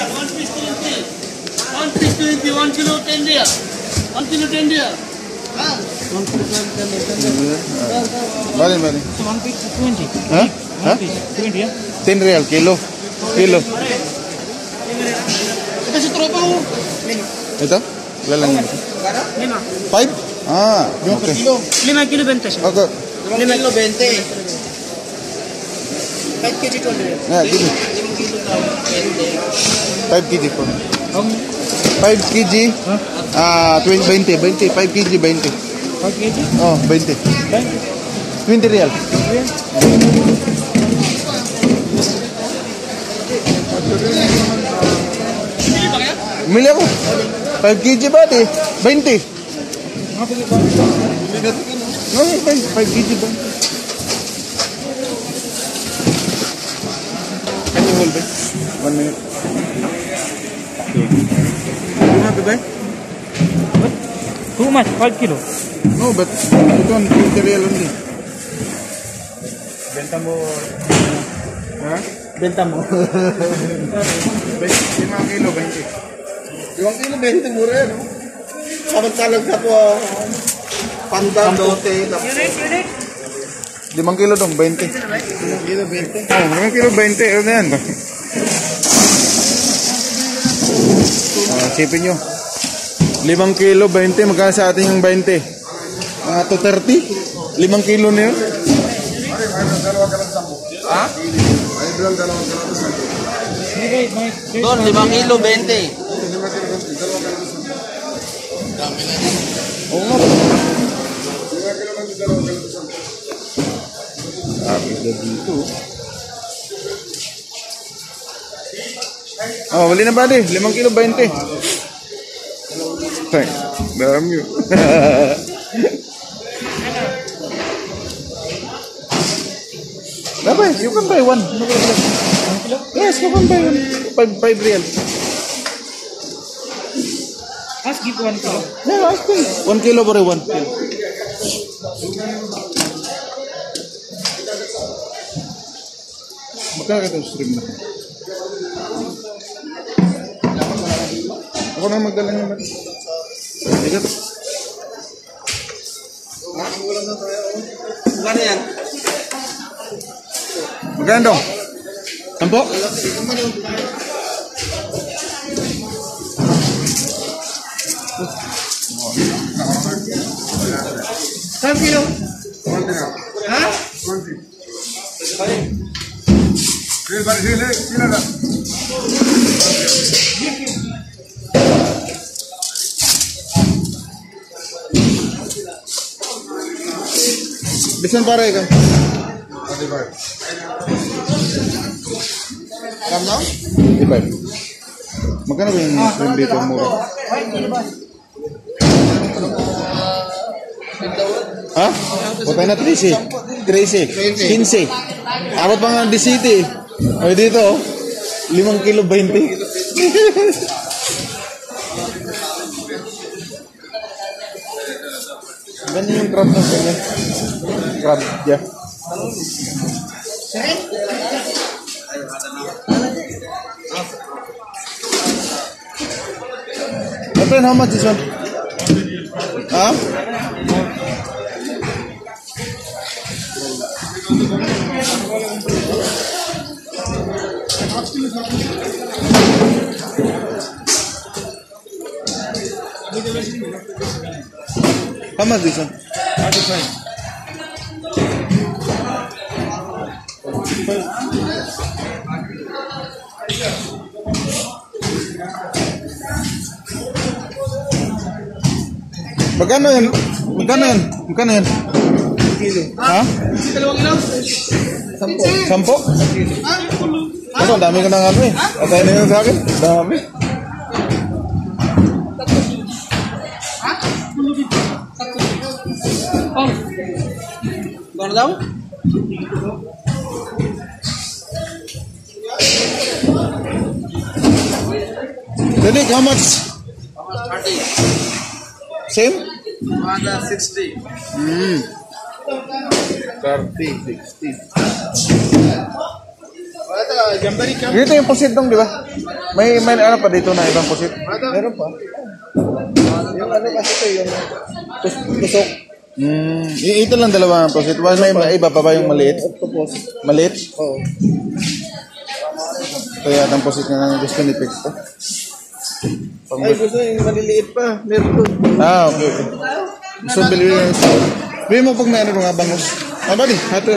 One piece 20. 1 piece 20. 1 kilo 10 dia. 1 kilo 10 dia. Bali. 1 piece 20. Huh? 1 piece 20 ya. 10 real, kilo. Kilo. Ito si tropa mo. Ito? Ilan lang yun? 5? Ah, okay. 5 kilo benta siya. Okay. 5 kilo 20. 5 kg 20. Yeah, give me. 5 kilo daw 20. 5 kg po. 5 kg? 20, 5 kg 20. 5 kg? Oh, 20. 20 real. Bumili ako. 5 kg ba? 20. No, 5 kg ba? Can you hold it? 1 minute. You want to buy? Too much, 5 kilo. No, but it on 20 real only. Benta mo. Ha? Benta mo. 5 kilo, 20. 5 kilo 20 mura yan. Samantalang sa po pandadote. Unit. 5 kilo dong, 20. 5 kilo 20. Oh, 5 kilo, 20. Ano yan? Sipin nyo. 5 kilo, 20. Magkano sa atin yung 20? Mga 230? 5 kilo na yun? Ha? Don, 5 kilo 20. Oo nga. Sabi na dito. Oh, wali na ba di? 5 kilo 20. Ay, dami yun. Dapat, you can buy one. No problem. Yes, you can buy one. 5 real. Ask give 1 kilo. Yeah, ask me. 1 kilo for 1 kilo. Magkano ka itong stream na? Ako na magdala niya ba? Ikat. Magkano yan? Magkano daw? Tampo? Saan kilo? Ha? Bisan pare ka? Kam daw? 55. Magkano ba yung stream dito mura? Ha? Patay na 13. 15. Abot pa nga 17. O dito, 5 kilo 20. Ganyan yung crab na ganyan. Crab, yeah. My friend, how much this one? Huh? How much this one? 35. Magkano yan? Magkano yan? Magkano yan? Ha? 2 kilo? 10? Ano, dami ko ng ano eh. Atay na yun sa akin. Dami. Oh. Gano daw? Danik, how much? 30. Same? 60. 30, 60. Dito yung pusit dong, di ba? May ano pa dito na ibang pusit? Meron pa. Yung ano kasi ito, yung tusok. Ito lang dalawa ang pusit. May iba pa ba yung maliit? Octopus. Maliit? Oo. Ito yata ang pusit na gusto ni Pix to. Ay, gusto yung maliliit pa. Meron doon. Okay. Gusto bili yung isa. Bili mo pag may ano nga bangus. Buddy, hato.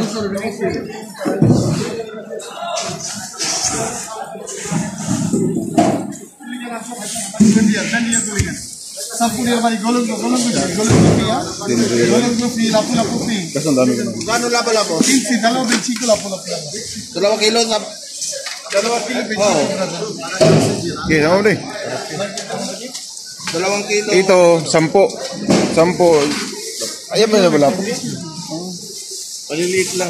Kasi ang dami ko na. Gano'n lapo-lapo? 2 kilo sa... 2 kilo. Oo. Okay, naman din. 2 kilo. Ito, 10. 10. Ayan ba na wala po? Maliliit lang.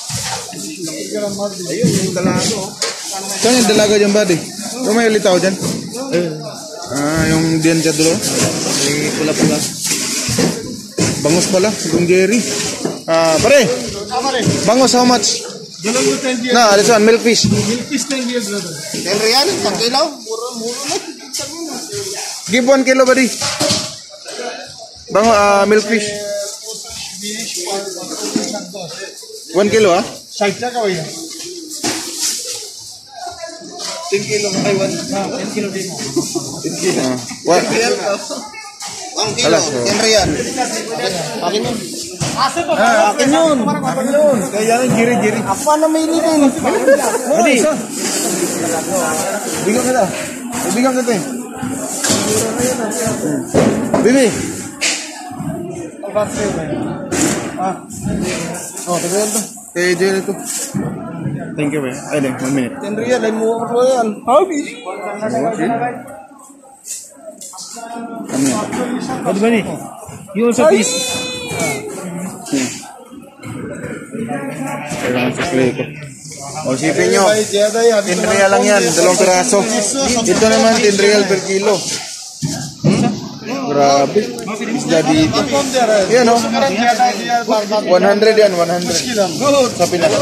Ayun, yung dalago. Saan yung dalaga dyan, buddy? Kung may litaw dyan? Yung diyan dyan dulo? May pula-pula. Bangus pala, yung Jerry. Pare, bangus how much? No, this one, milkfish. 10 real, 1 kilo. Muro na. Give 1 kilo, buddy. Milkfish. 1 kilo, ah? 10 kilo kay 1. 10 kilo din mo. 10 kilo. What? 1 kilo. Alas, 10 real. Akin yun. Akin yun. Kaya yung Jerry. Apa na may din? Buddy, bigyan kita. Bigyan kita eh. Bibi. Tagayan to. Kaya Jerry to. Thank you, man. Ay, 1 minute. 10 real, ay mo ko yan. Habi. What ba ni? You also please. Kailangan sa play ko. O, sipin nyo. 10 real lang yan. 2 piraso. Ito naman, 10 real per kilo. Grabe. Isda dito. Yan o. 100 yan, 100. Sa Pinas.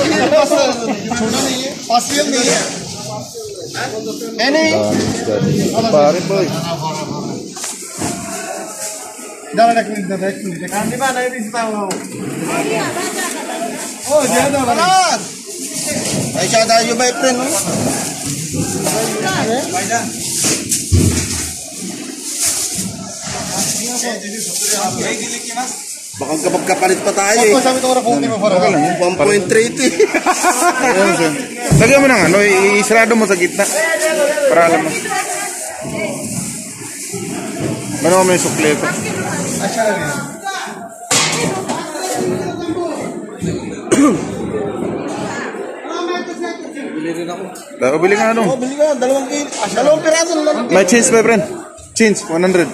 Pare boy. Ay, siya tayo ba, friend? Baka kapag kapalit pa tayo eh. Okay lang yan. 1.30. Ayan, sir. Lagyan mo ng ano, isarado mo sa gitna. Para alam mo. Ano mo yung sukleto? Bili nga ano. Bili ka, 2 kilo. 2 piraso na lang. May change, my friend. Change, 100.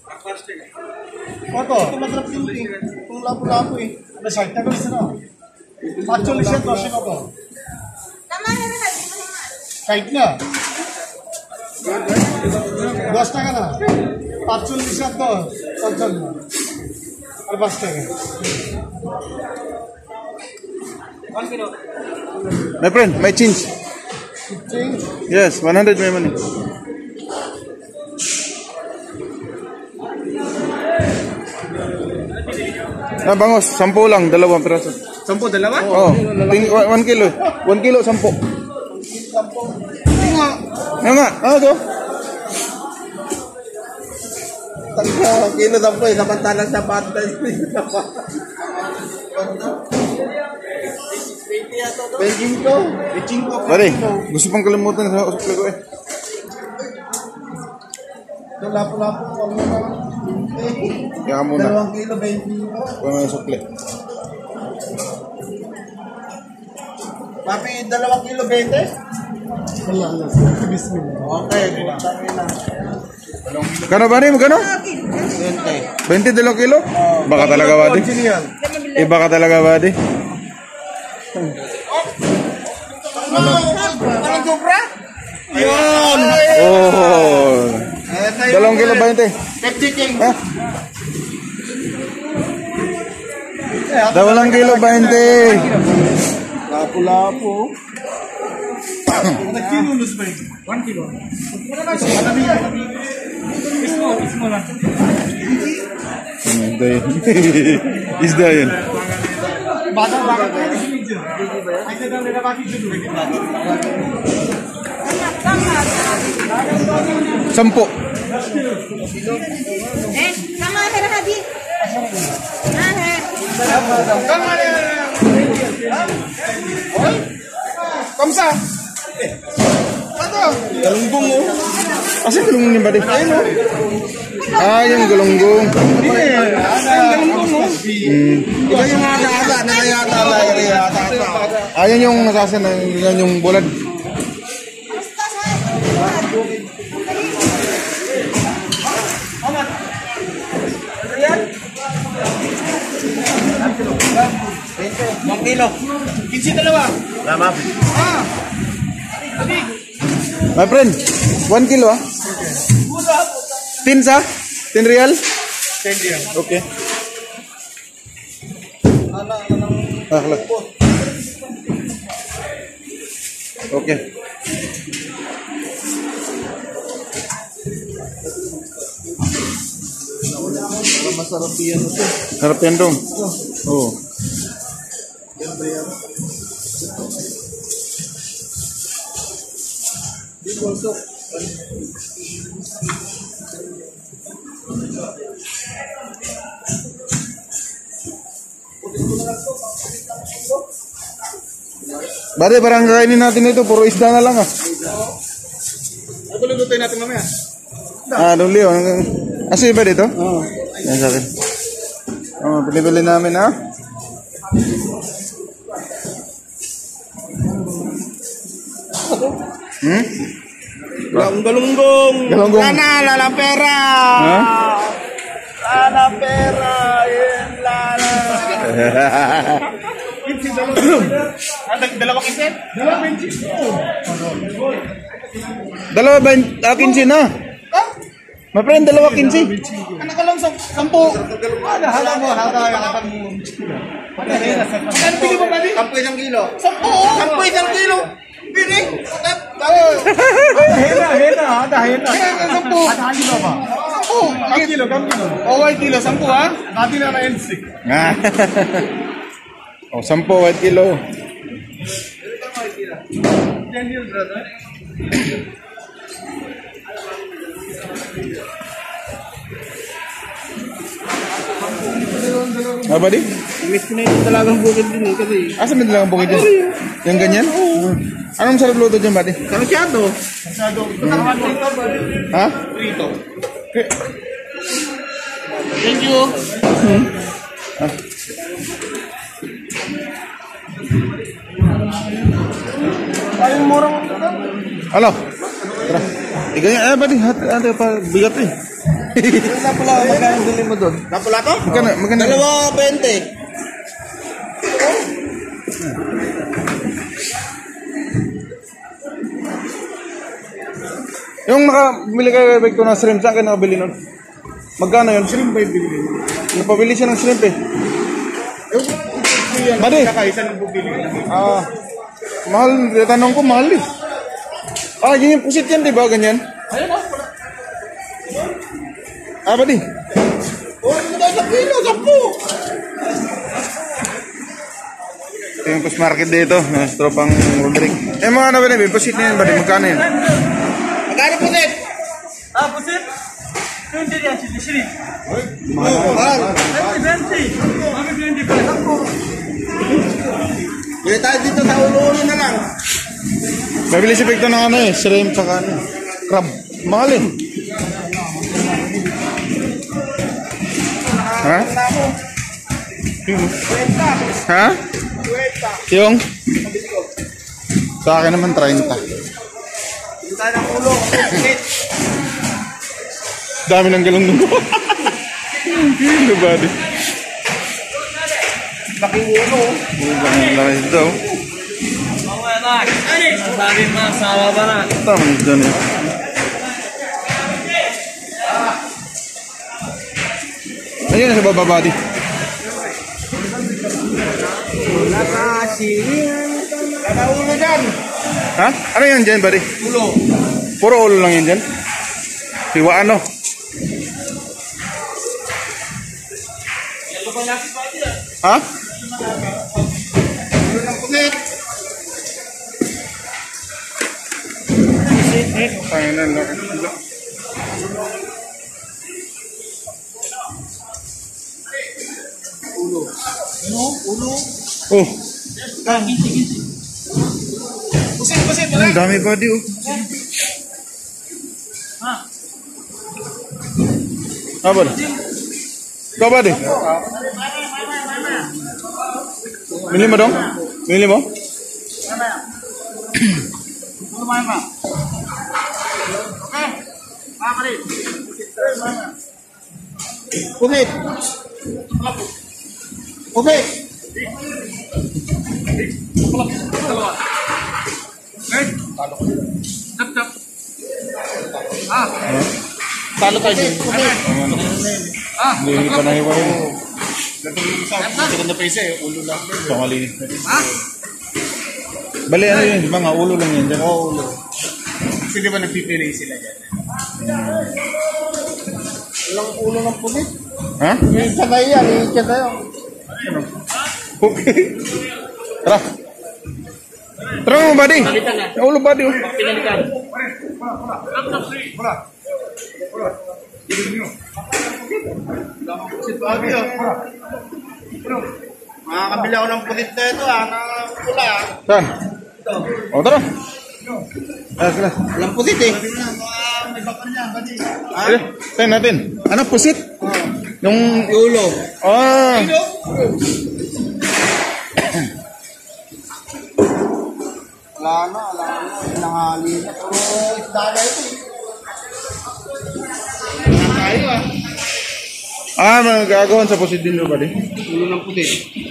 Ito, masarap yung kung lapo-lapo eh. Masarap na gusto na. Actually, siya to, siya to. Kahit na. Basta ka na. Actually, siya to. Actually. Basta ka. My friend, may change. Change. Yes, 100 may money. Bangos, 10 lang, 2 piraso. 10, 2? Oh, 1 kilo. 1 kilo, 10. Ano nga? Ano to? 3 kilo daw po eh. Samantalang sa pata. Benjing ko. Pare, gusto pang kalimutan sa usapli ko eh. Lapo-lapo. Kaya muna. 2 kilo, benjing ko. Kaya mga usapli. Papi, 2 kilo, 20? Wala. Bismillah. Okay, Kano ba rin? Kano? 20. 22 kilo? Baka talaga ba di? Iba ka talaga ba di? Anong sobra? Yun! Oh! 2 kilo 20. 50 king. Ha? 2 kilo 20. Lapo-lapo. Ada kilo lu sebaik. 1 kilo. Ada dia. Small lang. Isda yun. Isda yun. Baga di sini je. Ada dalam dia bagi dulu. 10. Sama ada hadi. Nah, Kamsa. Ano? Galunggong mo. Asan galunggong yung badi? Ayun o. Ah, yung galunggong. Galunggong mo. Iba yung mga ata na kaya Ayan yung nasasan, yan yung bulad. Mang kilo. 15 dalawa. Lama. My friend, 1 kilo ah. Tin sa? 10 real? 10 dia. Okay. Ah, hala. Okay. Masarap yan ito. Harap yan dong. Oo. Bade, parang kakainin natin ito. Puro isda na lang ah. Ano lulutuin natin mamaya? Ah, doon Leo. Aso iba dito? Oo. Yan sa akin. Oh, pili-pili namin ha. Hmm? Galunggong. Galunggong. Lala pera. Ha? Lala pera. Lala. Dalawang iset? Dalawang benchis. Dalawa ba? 15 na. My friend, dalawa 15. Anak ko lang 10. Hala mo, hata mo. Ano pili mo pali? 10 isang kilo. 10 isang kilo. Pili. Hena. 10. Hata kilo ba? 10 kilo. Oh, 1 kilo, 10 ha? Dati na na NC. Oh, 10 1 kilo. Apa di? Miss ko na yung talagang bukid din eh kasi. Asa may dalagang bukid dyan? Yung ganyan? Anong sarap luto dyan, buddy? Sarsyado. Ha? Prito. Thank you. Ayun murang. Halo? Tara. Ganyan, buddy. Hati pa, bigat eh. Pula, magkano bili mo doon? Napula to? Magkano? 2.20. Yung nakabili kayo ko ng shrimp, saan kayo nakabili nun? Magkano yun? Shrimp ba yung bibili? Napabili siya ng shrimp eh. Buddy. Kakaisa ng bubili. Ah, mahal. Tanong ko, mahal eh. Ah, yun yung pusit yan, di ba? Ganyan? Ah, buddy. Oh, sa kilo, 10. Ito yung push market dito. Tropang Rodrick. Eh, mga ano ba na, pusit na yan, buddy. Magkano yan? Magkano po, Seth? Pusit? 20 yan, sili. Mahal. 20. Mami 20 pa. Bili tayo dito sa ulo-ulo na lang. Babili si Pekto ng ano eh, shrimp tsaka ano. Crab. Mahal eh. Ha? Ha? Yung? Sa akin naman 30. Bili tayo ng ulo. Dami ng galong ko. Kilo ba di? Laking ulo. Laki ito. Sabi masawa ba na? Tama na dyan eh. Ayun na sa baba buddy. Nakasilingan. Kada ulo dyan. Ha? Ano yan dyan, buddy? Ulo. Puro ulo lang yan dyan? Hiwa ano? Ha? Ulo ng pusit. Tayo na lang. Ulo. Ano? Ulo. Oh, Pusit. ang dami buddy oh. Apa dah? Kau buddy? Milih mo dong? Milih mo? Pusit. Pusit. Talo tayo din. Hindi pa nahiwain. Maganda pa isa eh, ulo lang. Ito malinis na rin. Bali ano yun? Mga ulo lang yan dyan. Oo, ulo. Kasi di ba nagpipili sila dyan? Walang ulo ng pusit. Ha? Iitsa tayo yan. Iitsa tayo. Okay. Tara. Tara mo buddy. Palitan na. Yung ulo buddy oh. Pinalitan. Makakabili ako ng pusit na ito na pula. Saan? O tara. Tara. Walang pusit eh. Sige, tayo natin. Ano, pusit? Yung Ulo. Ah. Wala na. Nanghali na. Pero isda na ito eh. Tayo Magagawan sa pusit din mo buddy. Ulo ng pusit.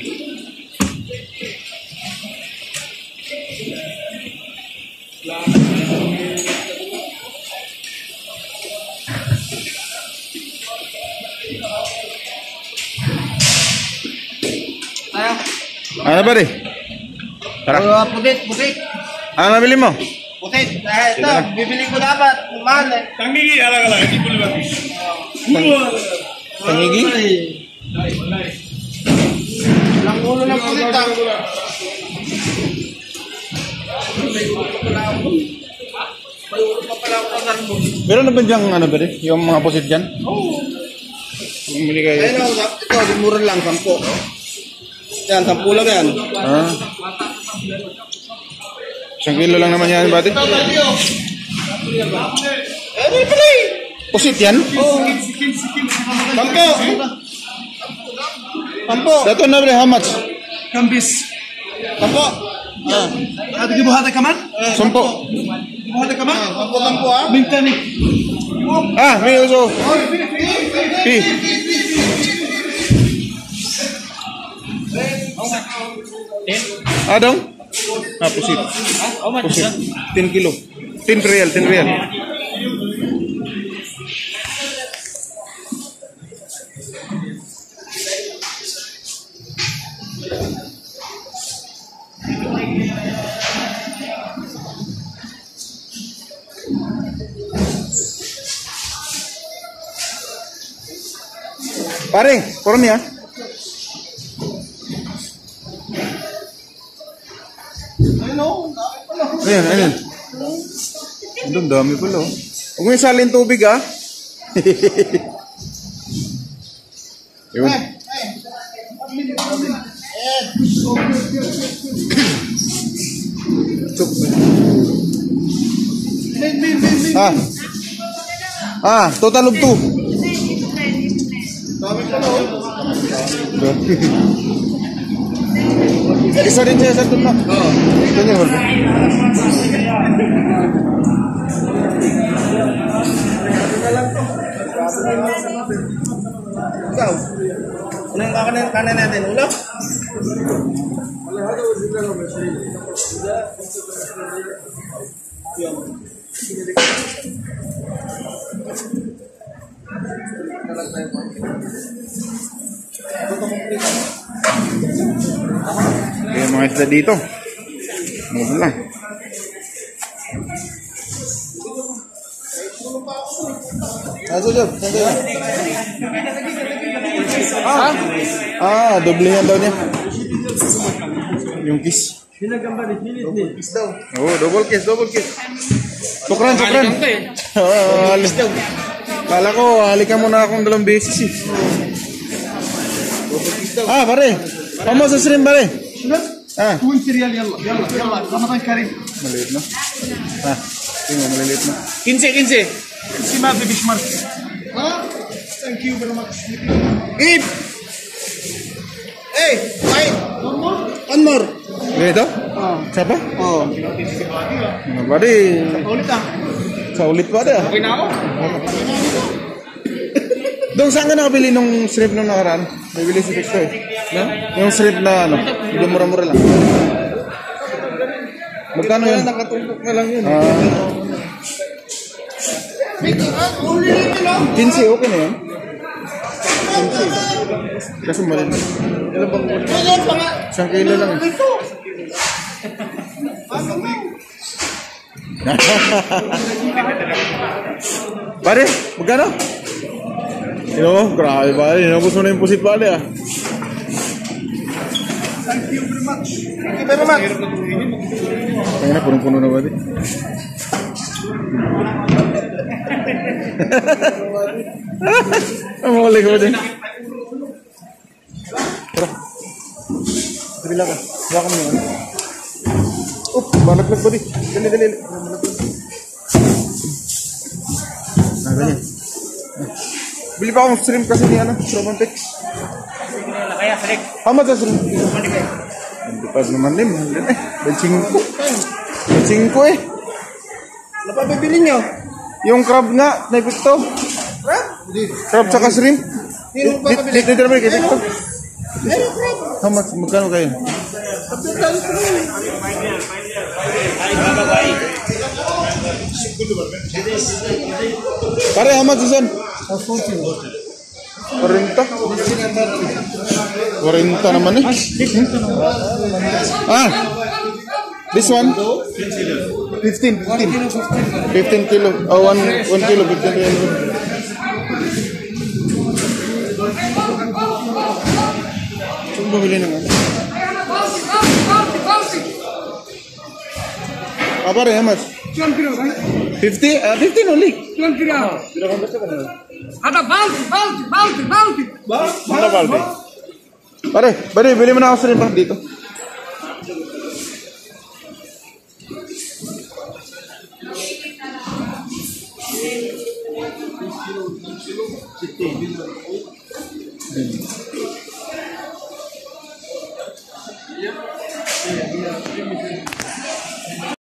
Ano buddy? Tara. Pusit. Ano nabili mo? Pusit. Ito, bibili ko dapat. Mahal eh. Tanggigi, alak-alak. Hindi ko libat. Tangigi? Walang ulo ng pusit ah. Meron na ba diyang ano buddy? Yung mga pusit dyan? Oo. Bumili kayo. Ayun o, ito, mura lang, 10. Yan, 10 lang yan. Ah. 1 kilo lang naman yan buddy. Eh, may pala eh. Pusit yan? Oo. 10. 10. Dato na bre, how much? Kambis. 10. Ada gibuhata kaman? Sumpo. Gibuhata kaman? 10 ah. Bintani. May uso. Pi. Dong? Pusit. Pusit. 10 kilo. 10 real, 10 real. Pare, kurang ya? Ayan. Ang dami pala oh. Huwag mo isalin tubig ah. Yun. Total of 2. Isa din siya sa tuna. Oo. Ito niya, Holbe. Ikaw. Ano yung kanan natin? Ulo? Kaya mga isda dito. Mula lang. Job. Saan kayo? Doblehan daw niya. Yung kiss. Oh, double kiss. Tukran. Alis daw. Kala ko, halikan mo na akong 2 beses eh. Pare. Kamu sa shrimp, pare? كون سريال يلا رمضان كريم. Maliit na. Tingnan, maliliit na. 15 ما في بيشمرك. ثانك يو فيري ماتش. Eat! Hey, wait! One more. Ganito? Siapa? Oh. Mga pare. Sa ulit pa da. Okay na ako? Dong, saan ka nakabili nung shrimp nung nakaraan? Bibili si Victor eh. No? Yung shrimp na ano, medyo mura-mura lang. Magkano yun? Nakatumpok na lang yun. 15, okay na yun? 15. Kasi mali na. Isang kilo lang. Pare, magkano? Grabe pare. Inabos mo na yung pusit pare ah. Thank you very much. Kaya na, punong-puno na ba di? Ang muli ko ba din? Tara. Sabila ka. Baka mo naman. Balaglag ba di? Dali. Ganyan. Bili pa akong shrimp kasi ni Romantic. How much is shrimp? Hindi pa naman din. Belsingko eh. Ano pa bibili nyo? Yung crab nga, naipito. Crab tsaka shrimp. Dito naman kay Victor. How much? Magkano kayo? Pare, how much is on? 40 naman eh. This one? 15 kilo. Oh, 1 kilo, 15 kilo. Saan bumili ng ano? Pare, how much? 50? 15 only. Ada bounty. Mana balde? Pare, bili mo na ako shrimp dito.